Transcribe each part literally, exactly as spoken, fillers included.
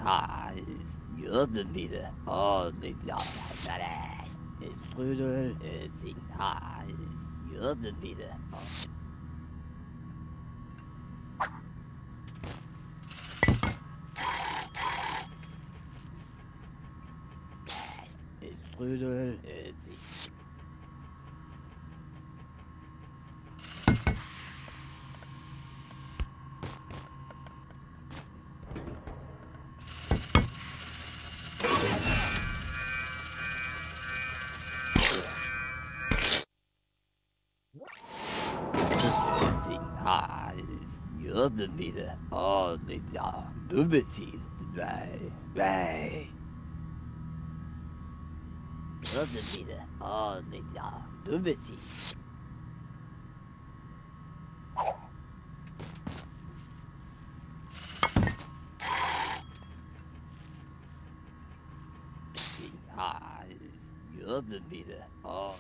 eyes. You're the leader. Oh, the badass. It's Strudel, it's in eyes. You're the leader. Oh. It's Strudel, it's in eyes. You're the leader. Oh, the lunacies. Right, right. You're the leader. Oh, the lunacies. Eyes. You're the leader. Oh.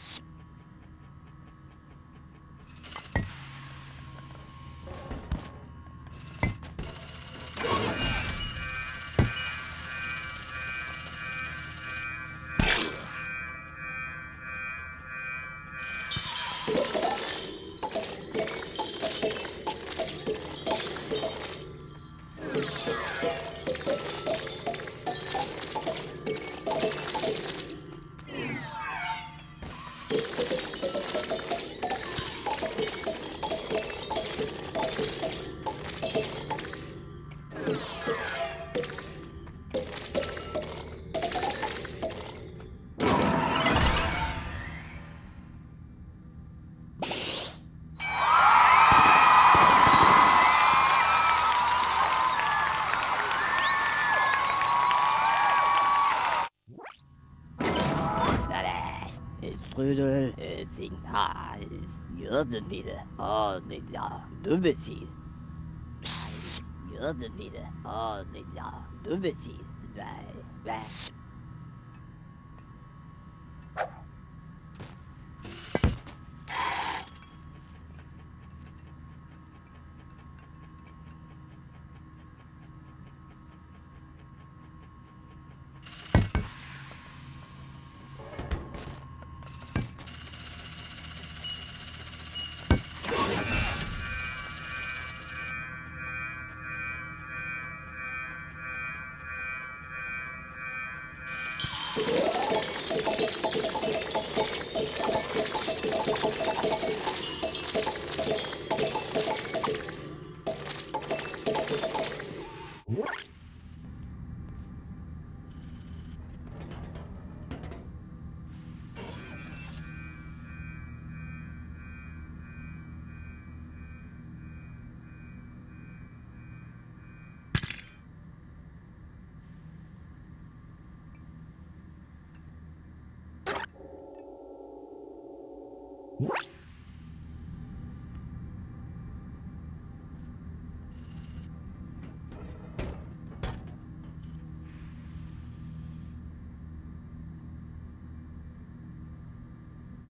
Strudel, it's in eyes. You're the leader. Oh, the lunacies. You're the leader. Oh, the lunacies. Right, right. You